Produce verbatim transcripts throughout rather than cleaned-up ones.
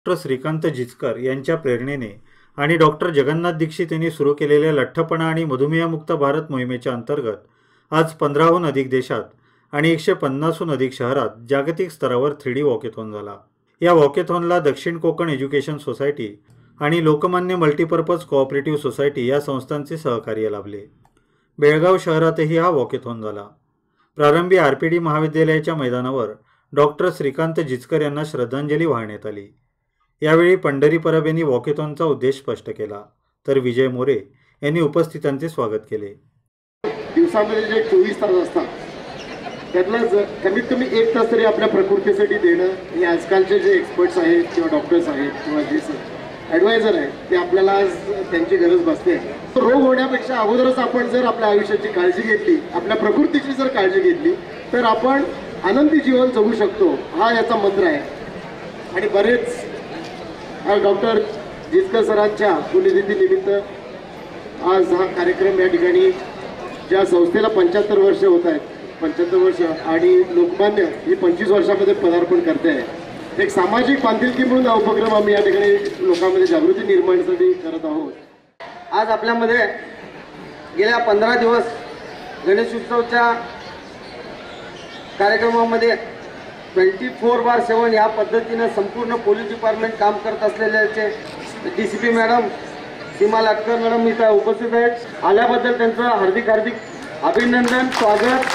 Doctor Shrikant Jichkar यांच्या प्रेरणेने आणि डॉक्टर जगन्नाथ दीक्षित यांनी सुरू केलेल्या लठ्ठपणा आणि मधुमेहमुक्त भारत मोहिमेच्या अंतर्गत आज पंधराहून अधिक देशात आणि एकशे पन्नासहून अधिक शहरात जागतिक स्तरावर थ्री डी वॉकेथॉन झाला। या वॉकेथॉनला दक्षिण कोकण एज्युकेशन सोसायटी आणि लोकमान्य मल्टीपर्पज कोऑपरेटिव्ह सोसायटी या संस्थांचे सहकार्य लाभले। बेळगाव शहरातही हा वॉकेथॉन झाला। प्रारंभी आर पी डी महाविद्यालयाच्या मैदानावर डॉक्टर श्रीकांत जिचकर यांना श्रद्धांजली वाहण्यात आली। यावेळी पंढरी परब यांनी वॉकेथॉनचा उद्देश स्पष्ट केला, तर विजय मोरे यांनी उपस्थितांचे स्वागत केले। दिवसामध्ये जे चोवीस तास असतात त्यातलं कमीत कमी एक तास तरी आपल्या प्रकृतीसाठी देणं हे आजकालचे जे एक्सपर्ट्स आहेत किंवा डॉक्टर्स आहेत किंवा जे ॲडवायझर आहेत ते आपल्याला आज त्यांची गरज भासते। रोग होण्यापेक्षा अगोदरच आपण जर आपल्या आयुष्याची काळजी घेतली, आपल्या प्रकृतीची जर काळजी घेतली तर आपण आनंदी जीवन जगू शकतो, हा याचा मंत्र आहे। आणि बरेच डॉक्टर जिचकर सरांच्या पुण्यतिथीनिमित्त आज हा कार्यक्रम या ठिकाणी ज्या संस्थेला पंच्याहत्तर वर्ष होत आहेत, पंच्याहत्तर वर्ष आणि लोकमान्य ही पंचवीस वर्षामध्ये पदार्पण करते आहे। एक सामाजिक बांधिलकी म्हणून हा उपक्रम आम्ही या ठिकाणी लोकांमध्ये जागृती निर्माणासाठी करत आहोत। आज आपल्यामध्ये गेल्या पंधरा दिवस गणेशोत्सवच्या कार्यक्रमामध्ये ट्वेंटी फोर बार सेवन या पद्धतीनं संपूर्ण पोलीस डिपार्टमेंट काम करत असलेल्याचे D C P madam Seema Latkar madam इथं उपस्थित आहेत। आल्याबद्दल त्यांचं हार्दिक हार्दिक अभिनंदन, स्वागत।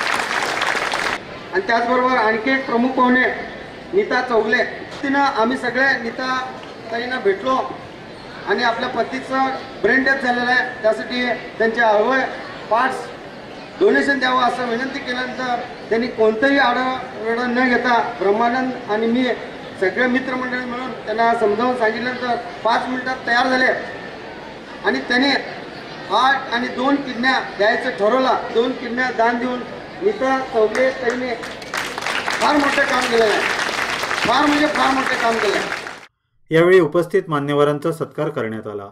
आणि त्याचबरोबर आणखी एक प्रमुख पाहुणे नीता चौगले, तिनं आम्ही सगळे नीता ताईंना भेटलो आणि आपल्या पतीचं ब्रेन डेथ झालेलं आहे, त्यासाठी त्यांचे अवयव पार्ट्स डोनेशन द्यावं असं विनंती केल्यानंतर त्यांनी कोणतंही आढळण न घेता ब्रह्मानंद आणि मी सगळे मित्रमंडळी मिळून त्यांना समजावून सांगितल्यानंतर पाच मिनिटात तयार झाले आणि त्याने हार्ट आणि दोन किडन्या द्यायचं ठरवलं। दोन किडन्या दान देऊन नीता चौगले ताईने फार मोठं काम केलेलं आहे, फार म्हणजे फार मोठे काम केलं आहे। यावेळी उपस्थित मान्यवरांचा सत्कार करण्यात आला।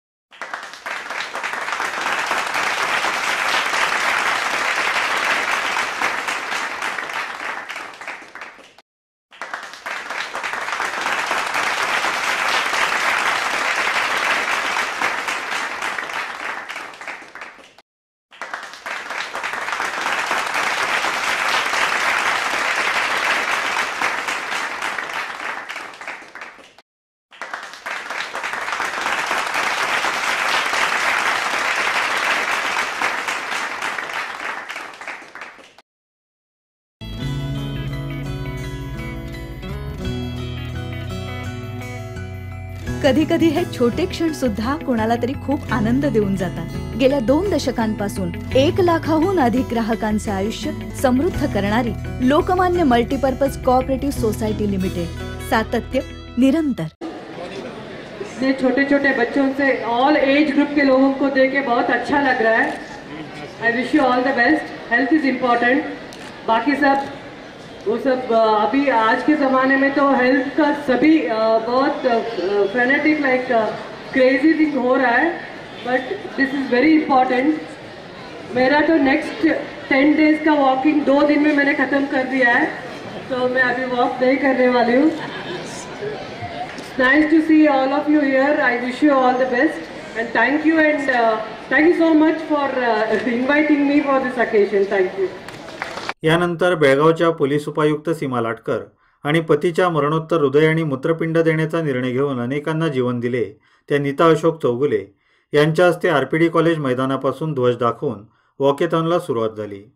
कधी कधी हे छोटे क्षण सुद्धा कोणाला तरी खूप आनंद देऊन जातात। गेल्या दोन दशकांपासून एक लाखाहून अधिक ग्राहकांचे आयुष्य समृद्ध करणारी Lokmanya multipurpose cooperative society limited, सातत्य निरंतर। ये छोटे छोटे बच्चों से ऑल एज ग्रुप के लोगों को देख के बहुत अच्छा लग रहा है। I wish you all the best. Health is important, बाकी सब वो सब अभी आज के ज़माने में तो हेल्थ का सभी बहुत फैनेटिक लाइक क्रेजी थिंग हो रहा है, but this is very important. मेरा तो नेक्स्ट टेन डेज का वॉकिंग दो दिन में मैंने ख़त्म कर दिया है, तो मैं अभी वॉक नहीं करने वाली हूँ। Nice to see all of you here. I wish you all the best and thank you and thank you so much for inviting me for this occasion. Thank you. यानंतर बेळगावच्या पोलीस उपायुक्त सीमा लाटकर आणि पतीच्या मरणोत्तर हृदय आणि मूत्रपिंड देण्याचा निर्णय घेऊन अनेकांना जीवन दिले त्या नीता अशोक चौगुले यांच्या हस्ते आर पी डी कॉलेज मैदानापासून ध्वज दाखवून वॉकेथॉनला सुरुवात झाली।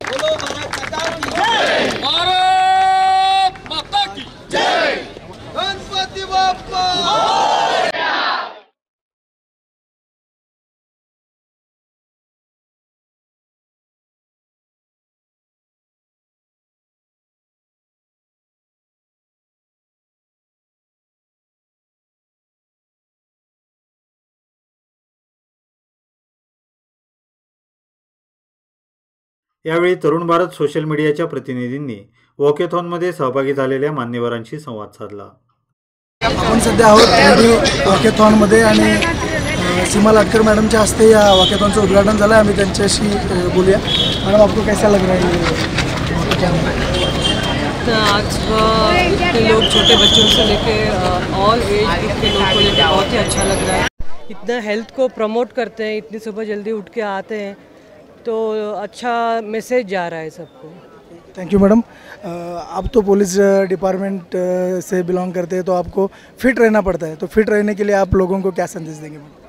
यावेळी तरुण भारत सोशल मीडियाच्या प्रतिनिधींनी वॉकेथॉनमध्ये सहभागी झालेल्या मान्यवरांशी संवाद साधला। आपण सध्या आहोत वॉकेथॉनमध्ये आणि सीमा लाटकर मैडमच्या हस्ते या वॉकेथॉनचं उद्घाटन झालं। आम्ही त्यांच्याशी बोलूया। मैडम, आपको कैसा लग रहा है? इतना आज सुबह इतने लोग छोटे बच्चों से लेके ऑल एज ग्रुप के लोग को लेके बहुत ही अच्छा लग रहा है। इतना हेल्थ को प्रमोट करते हैं, इतनी सुबह जल्दी उठ के आते हैं, तो अच्छा मैसेज जा रहा है सबको। Thank you madam. अ, आप तो पुलिस डिपार्टमेंट अ, से बिलोंग करते हैं, तो आपको फिट रहना पड़ता है, तो फिट रहने के लिए आप लोगों को क्या संदेश देंगे मैडम?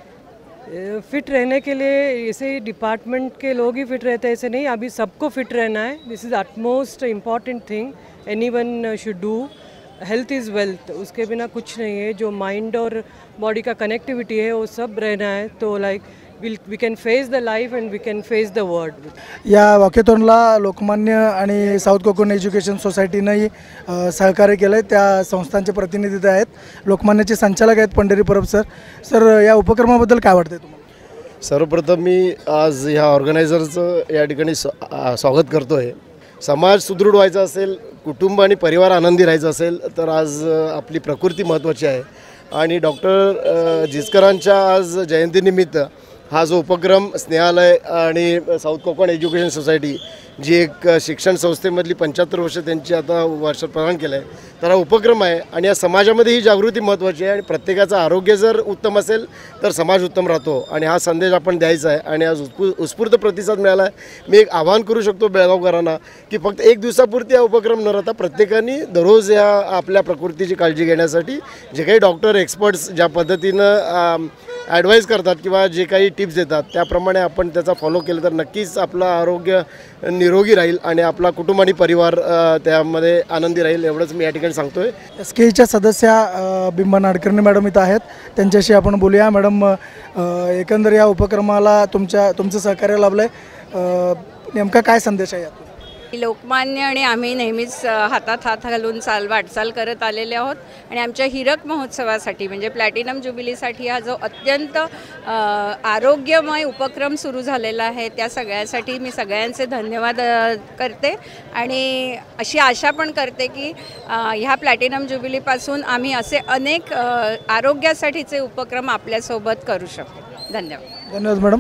फिट रहने के लिए ऐसे ही डिपार्टमेंट के लोग ही फिट रहते हैं, ऐसे नहीं, अभी सबको फिट रहना है। This is utmost important thing anyone should do. Health is wealth, उसके बिना कुछ नहीं है। जो माइंड और बॉडी का कनेक्टिविटी है वो सब रहना है, तो like will we can face the life and we can face the world. या वॉकेथॉनला लोकमान्य आणि साऊथ कोकण एज्युकेशन सोसायटीनंही अ, सहकार्य केलं आहे। त्या संस्थांचे प्रतिनिधी इथे आहेत। लोकमान्यचे संचालक आहेत पंढरी परब सर। सर, या उपक्रमाबद्दल काय वाटते तुम्हाला? सर्वप्रथम मी आज ह्या ऑर्गनायझरचं या ठिकाणी स्वा आ, स्वागत करतो आहे। समाज सुदृढ व्हायचा असेल, कुटुंब आणि परिवार आनंदी राहायचं असेल, तर आज अ, आपली प्रकृती महत्त्वाची आहे। आणि डॉक्टर जिचकरांच्या आज जयंतीनिमित्त हा जो उपक्रम स्नेहालय आणि साऊथ कोकण एज्युकेशन सोसायटी, जी एक शिक्षण संस्थेमधली पंच्याहत्तर वर्ष त्यांची आता वर्ष प्रदान केलं आहे, तर हा उपक्रम आहे। आणि या समाजामध्ये ही जागृती महत्त्वाची आहे आणि प्रत्येकाचं आरोग्य जर उत्तम असेल तर समाज उत्तम राहतो आणि हा संदेश आपण द्यायचा आहे। आणि आज उत्स्फू उत्स्फूर्त प्रतिसाद मिळाला आहे। मी एक आवाहन करू शकतो बेळगावकरांना की फक्त एक दिवसापुरती हा उपक्रम न राहता प्रत्येकाने दररोज या आपल्या प्रकृतीची काळजी घेण्यासाठी जे काही डॉक्टर एक्सपर्ट्स ज्या पद्धतीनं ॲडवाईज करतात किंवा जे काही टिप्स देतात त्याप्रमाणे आपण त्याचा फॉलो केलं तर नक्कीच आपलं आरोग्य निरोगी राहील आणि आपला कुटुंब आणि परिवार अ, त्यामध्ये आनंदी राहील, एवढंच मी या ठिकाणी सांगतोय। एस केच्या सदस्या अ, बिंबा नाडकर्णी मॅडम इथं आहेत, त्यांच्याशी आपण बोलूया। मॅडम, अ, एकंदर या उपक्रमाला तुमच्या तुमचं सहकार्य लाभलं आहे, नेमका काय संदेश आहे यातून? लोकमान्य आणि आम्ही नेहमीच अ, हातात हात घालून चाल वाटचाल करत आलेले आहोत आणि आमच्या हीरक महोत्सवासाठी म्हणजे प्लॅटिनम ज्युबिलीसाठी हा जो अत्यंत अ, आरोग्यमय उपक्रम सुरू झालेला आहे, त्या सगळ्यासाठी मी सगळ्यांचे धन्यवाद अ, करते आणि अशी आशा पण करते की अ, ह्या प्लॅटिनम ज्युबिलीपासून आम्ही असे अनेक अ, आरोग्यासाठीचे उपक्रम आपल्यासोबत करू शकतो। धन्यवाद। धन्यवाद मॅडम।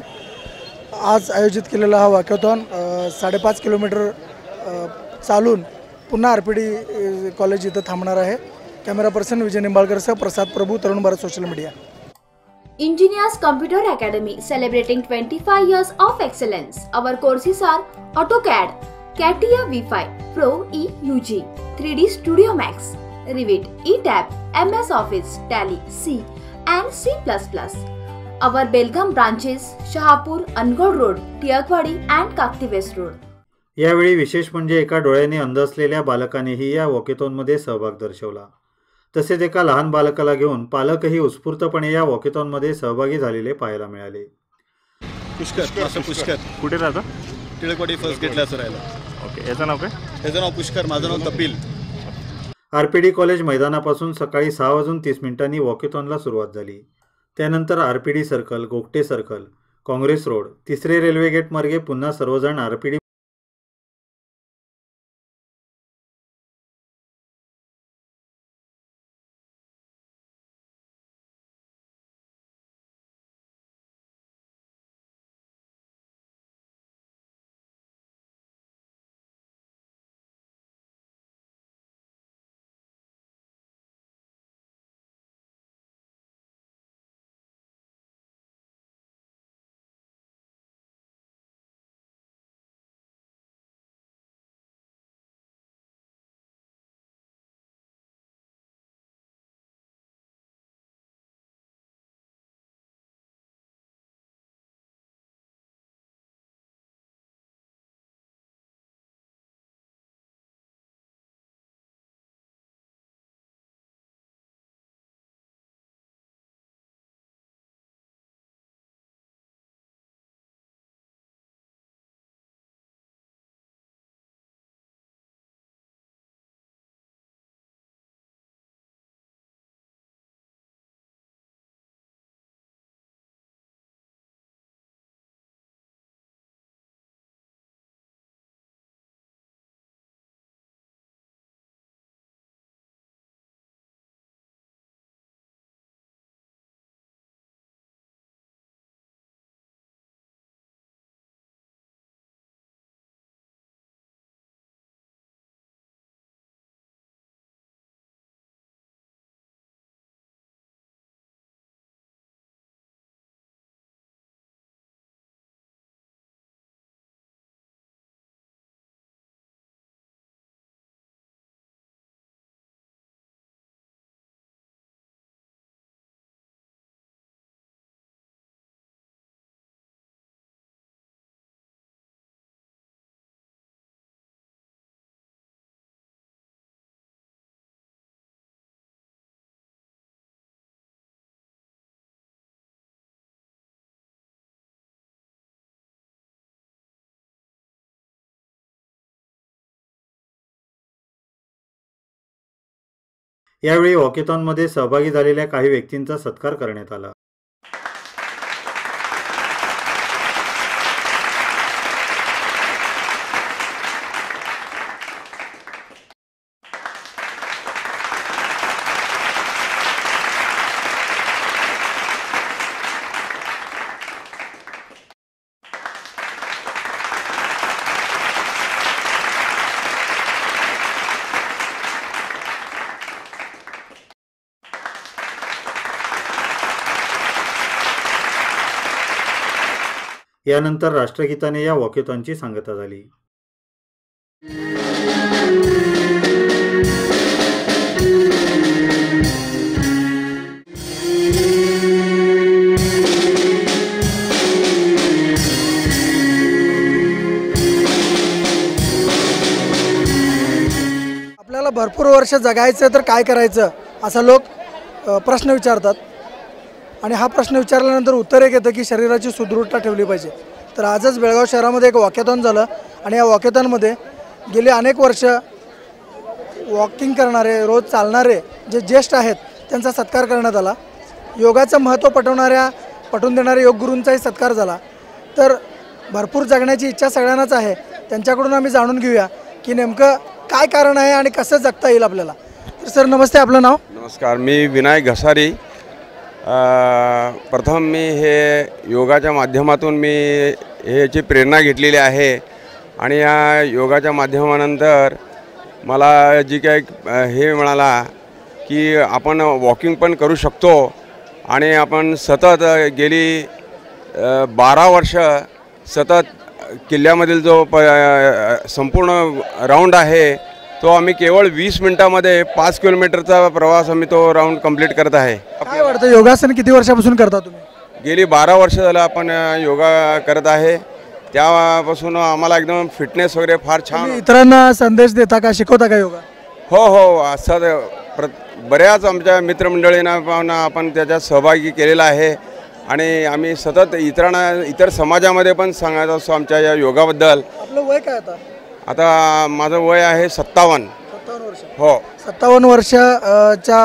आज आयोजित केलेला हा वॉकॅथॉन अ, साडेपाच किलोमीटर अ, चालून पुन्हा आर पी डी कॉलेज इथं थांबणार आहे। Camera person Vijay निंबाळकरसह Prasad Prabhu, Tarun Bharat social media. Engineers Computer Academy, celebrating twenty-five years of excellence. Our courses are AutoCAD, CATIA V five, Pro E U G, three D Studio Max, Revit, E TAB, M S Office, Tally, C, and C plus plus. Our Belgaum branches, Shahapur, Angod Road, Tiakwadi, and Kakti West Road. यावेळी विशेष म्हणजे एका डोळ्याने अंध असलेल्या बालकानेही या वॉकेथॉनमध्ये सहभाग दर्शवला। तसेच एका लहान बालकाला घेऊन पालकही उत्स्फूर्तपणे या वॉकेथॉनमध्ये सहभागी झालेले पाहायला मिळाले। पुष्कर, माझं पुष्कर कुठे राहता? टिळकवाडी फर्स्ट गेटला असं राहिला। ओके, याचं नाव काय? त्याचं नाव पुष्कर, माझं नाव Kapil. R P D college मैदानापासून सकाळी सहा वाजून तीस मिनिटांनी वॉकेथॉनला सुरुवात झाली। त्यानंतर R P D circle, Gogte circle, Congress road, तिसरे रेल्वे गेट मार्गे पुन्हा सर्वजण आर पी डी यावेळी वॉकेथॉनमध्ये सहभागी झालेल्या काही व्यक्तींचा सत्कार करण्यात आला. यानंतर राष्ट्रगीताने या वॉकेथॉनची सांगता झाली. आपल्याला भरपूर वर्ष जगायचं तर काय करायचं असा लोक अ, प्रश्न विचारतात आणि हा प्रश्न विचारल्यानंतर उत्तर एक येतं की शरीराची सुदृढता ठेवली पाहिजे. तर आजच बेळगाव शहरामध्ये एक वॉकेथॉन झालं आणि या वॉकेथॉनमध्ये गेली अनेक वर्ष वॉकिंग करणारे, रोज चालणारे जे ज्येष्ठ आहेत त्यांचा सत्कार करण्यात आला. योगाचं महत्त्व पटवणाऱ्या पटवून देणाऱ्या योगगुरूंचाही सत्कार झाला. तर भरपूर जगण्याची इच्छा सगळ्यांनाच आहे. त्यांच्याकडून आम्ही जाणून घेऊया की नेमकं काय कारण आहे आणि कसं जगता येईल आपल्याला. तर सर नमस्ते, आपलं नाव? नमस्कार, मी विनायक घसारी. प्रथम मी हे योगाच्या माध्यमातून मी ह्याची प्रेरणा घेतलेली आहे आणि या योगाच्या माध्यमानंतर मला जी काय हे मिळाला की आपण वॉकिंग पण करू शकतो आणि आपण सतत गेली बारा वर्ष सतत किल्ल्यामधील जो प संपूर्ण राऊंड आहे तो आम्ही केवळ वीस मिनिटामध्ये पाच किलोमीटरचा प्रवास आम्ही तो राऊंड कंप्लीट करत आहे. काय वाटतं योगासन किती वर्षापासून करता तुम्ही? गेली बारा वर्ष झालं आपण योगा करत आहे. त्यापासून आम्हाला एकदम फिटनेस वगैरे फार छान. इतरांना संदेश देता का, शिकवता का योगा? हो हो असं प्र बऱ्याच आमच्या मित्रमंडळींना पण आपण त्याच्यात सहभागी केलेला आहे आणि आम्ही सतत इतरांना इतर समाजामध्ये पण सांगत असतो आमच्या या योगाबद्दल. आपलं वय काय आता? आता माझं वय आहे सत्तावन्न. सत्तावन्न वर्ष. हो, सत्तावन्न वर्षाच्या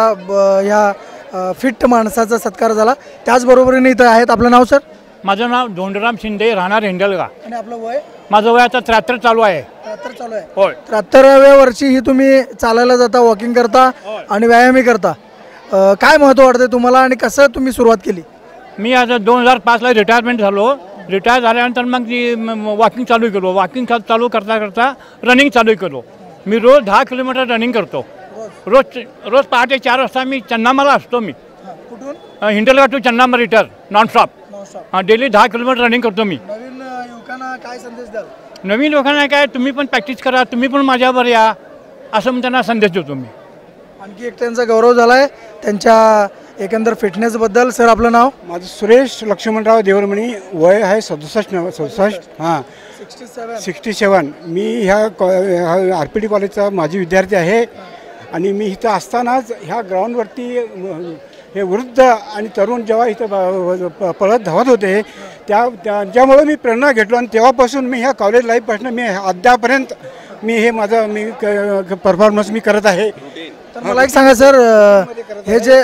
ह्या फिट माणसाचा सत्कार झाला. त्याचबरोबरीने इथं आहेत. आपलं नाव सर? माझं नाव धोंडराम शिंदे, राहणार हिंडलगा. आणि आपलं वय? माझं वय आता त्र्याहत्तर चालू आहे. त्र्याहत्तर चालू आहे. होय. त्र्याहत्तराव्या वर्षी ही तुम्ही चालायला जाता, वॉकिंग करता आणि व्यायामही करता. अ, काय महत्त्व वाटतं तुम्हाला आणि कसं तुम्ही सुरुवात केली? मी आता दोन हजार पाचला रिटायरमेंट झालो. रिटायर झाल्यानंतर मग ती वॉकिंग चालू केलो. वॉकिंग चालू करता करता रनिंग चालू केलो. मी रोज दहा किलोमीटर रनिंग करतो. रोज रोज पहाटे चार वाजता मी चन्नामाला असतो. मी कुठून? Hindalga to Channamma return non-stop. हां, डेली दहा किलोमीटर रनिंग करतो मी. नवीन युवकांना काय संदेश द्याल? नवीन लोकांना काय, तुम्ही पण प्रॅक्टिस करा, तुम्ही पण माझ्यावर या, असं मी त्यांना संदेश देतो मी. आणखी एक त्यांचा गौरव झाला आहे त्यांच्या एकंदर फिटनेसबद्दल. सर आपलं नाव? माझं सुरेश लक्ष्मणराव देवरमणी. वय आहे सदुसष्ट नव सदुसष्ट हां सिक्स्टी सेवन सिक्स्टी सेवन. मी ह्या कॉ आर पी डी कॉलेजचा माजी विद्यार्थी आहे आणि मी इथं असतानाच ह्या ग्राउंडवरती हे वृद्ध आणि तरुण जेव्हा इथं पळत धावत होते त्या त्यांच्यामुळे मी प्रेरणा घेतलो आणि तेव्हापासून मी ह्या कॉलेज लाईफपासून मी अद्यापर्यंत मी हे माझं मी परफॉर्मन्स मी करत आहे. तर मला एक सांगा सर, हे जे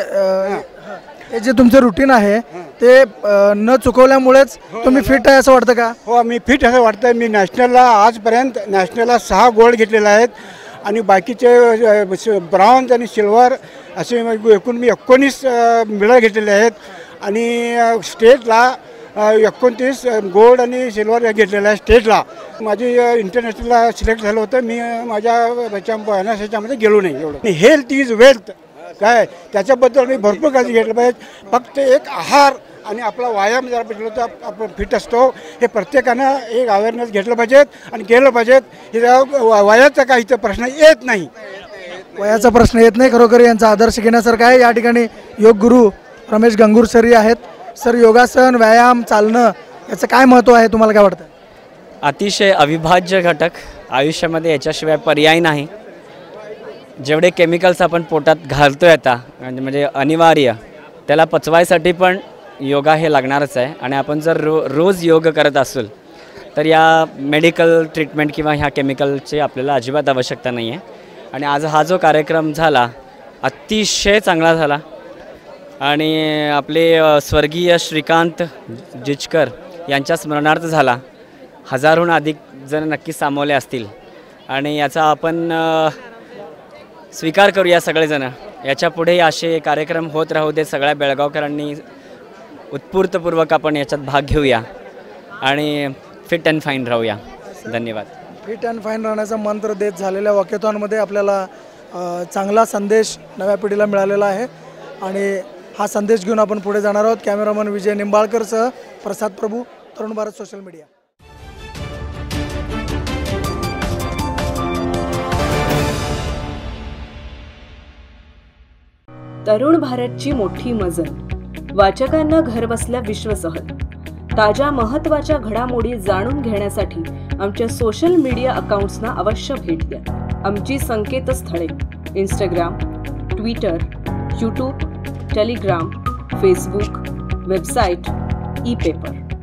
हे जे तुमचं रुटीन आहे ते न चुकवल्यामुळेच तुम्ही फिट आहे असं वाटतं का? हो, मी फिट असं वाटतं. मी नॅशनलला आजपर्यंत नॅशनलला सहा गोल्ड घेतलेले आहेत आणि बाकीचे ब्राऊन्ज आणि सिल्वर असे एकूण मी एकोणीस मेडल घेतलेले आहेत आणि स्टेटला एकोणतीस गोल्ड आणि सिल्वर घेतलेलं आहे. स्टेटला माझी इंटरनॅशनलला सिलेक्ट झालं होतं. मी माझ्या ह्याच्या ह्याच्यामध्ये गेलो नाही एवढं. हेल्थ इज वेल्थ काय त्याच्याबद्दल मी भरपूर काळजी घेतलं पाहिजे. फक्त एक आहार आणि आपला व्यायाम जर भेटलो तर आपण फिट असतो. हे प्रत्येकानं एक अवेअरनेस घेतलं पाहिजेत आणि केलं पाहिजेत. हे वयाचा काही इथं प्रश्न येत नाही. वयाचा प्रश्न येत नाही. खरोखर यांचा आदर्श घेण्यासारखा आहे. या ठिकाणी योग गुरु रमेश गंगूर सर आहेत. सर, योगासन, व्यायाम, चालणं याचं काय महत्त्व आहे तुम्हाला काय वाटतं? अतिशय अविभाज्य घटक आयुष्यामध्ये, याच्याशिवाय पर्याय नाही. जेवढे केमिकल्स आपण पोटात घालतोय आता म्हणजे अनिवार्य, त्याला पचवायसाठी पण योगा हे लागणारच आहे. आणि आपण जर रो रोज योग करत असेल तर या मेडिकल ट्रीटमेंट किंवा ह्या केमिकलची आपल्याला अजिबात आवश्यकता नाही आहे. आणि आज हा जो कार्यक्रम झाला अतिशय चांगला झाला आणि आपले अ, स्वर्गीय श्रीकांत जिचकर यांच्या स्मरणार्थ झाला. हजारहून अधिक जण नक्कीच सामावले असतील आणि याचा आपण अ, स्वीकार करूया सगळेजण. याच्या पुढे असे कार्यक्रम होत राहू दे. सगळ्या बेळगावकरांनी उत्स्फूर्तपूर्वक आपण याच्यात भाग घेऊया आणि फिट अँड फाईन राहूया. धन्यवाद. फिट अँड फाईन राहण्याचा मंत्र देत झालेल्या वॉकेथॉनमध्ये आपल्याला अ, चांगला संदेश नव्या पिढीला मिळालेला आहे आणि हा संदेश घेऊन आपण पुढे जाणार आहोत. कॅमेरामन विजय निंबाळकरसह प्रसाद प्रभू, तरुण भारत सोशल मीडिया. तरुण भारतची मोठी मजल, वाचकांना घरबसल्या विश्वसहल. ताज्या महत्त्वाच्या घडामोडी जाणून घेण्यासाठी आमच्या सोशल मीडिया अकाउंट्सना अवश्य भेट द्या. आमची संकेतस्थळे Instagram, Twitter, YouTube, Telegram, Facebook, website, e paper.